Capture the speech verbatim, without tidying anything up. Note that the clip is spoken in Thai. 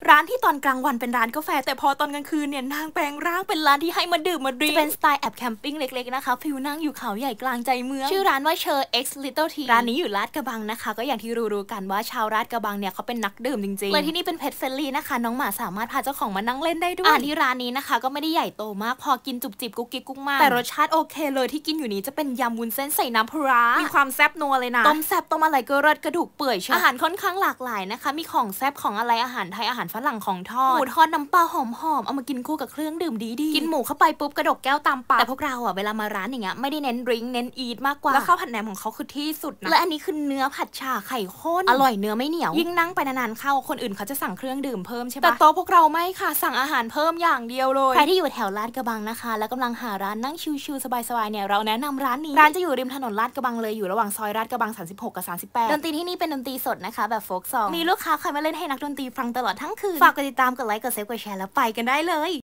ร้านที่ตอนกลางวันเป็นร้านกาแฟแต่พอตอนกลางคืนเนี่ยนางแปลงร่างเป็นร้านที่ให้มาดื่มมาดื่มจะเป็นสไตล์แอบแคมปิ้งเล็กๆนะคะฟิลนั่งอยู่เขาใหญ่กลางใจเมืองชื่อร้านว่าเชอร์ X Little Tea ร้านนี้อยู่ลาดกระบังนะคะก็อย่างที่รู้ๆกันว่าชาวลาดกระบังเนี่ยเขาเป็นนักดื่มจริงๆเลยที่นี่เป็นเพจเฟรนลี่นะคะน้องหมาสามารถพาเจ้าของมานั่งเล่นได้ด้วยอาหารที่ร้านนี้นะคะก็ไม่ได้ใหญ่โตมากพอกินจุบจิบกุ๊กกิ๊กกุ๊กมากแต่รสชาติโอเคเลยที่กินอยู่นี้จะเป็นยำวุ้นเส้นใส่น้ำปลามีความแซ่บนัวเลยนะต้มแซ่บต้มอะไรก็เลิศกระดูกเปื่อยเชียวอาหารค่อนข้างหลากหลายนะคะมีของแซ่บของอะไรอาหารไทยอาหารฝรั่งของทอดหมูทอดน้ำปลาหอมๆเอามากินคู่กับเครื่องดื่มดีๆกินหมูเข้าไปปุ๊บกระดกแก้วตามปากแต่พวกเราอ่ะเวลามาร้านอย่างเงี้ยไม่ได้เน้นดริงก์เน้นอีทมากกว่าแล้วข้าวผัดแหนมของเขาคือที่สุดนะและอันนี้คือเนื้อผัดฉ่าไข่ข้นอร่อยเนื้อไม่เหนียวยิ่งนั่งไปนานๆเข้าคนอื่นเขาจะสั่งเครื่องดื่มเพิ่มใช่ปะแต่โต๊ะพวกเราไม่ค่ะสั่งอาหารเพิ่มอย่างเดียวเลยใครที่อยู่แถวลาดกระบังนะคะแล้วกำลังหาร้านนั่งชิลๆสบายๆเนี่ยเราแนะนำร้านนี้ร้านจะอยู่ริมถนนลาดกระบังเลยอยู่ระหว่างซอยลาดกระบังสามสิบหกกับสามสิบแปดดนตรีที่นี่เป็นดนตรีสดนะคะแบบโฟล์กซองมีลูกค้าคอยมาเล่นให้นักดนตรีฟังตลอดทั้งคืนฝากกดติดตามกดไลค์กดเซฟกดแชร์แล้วไปกันได้เลย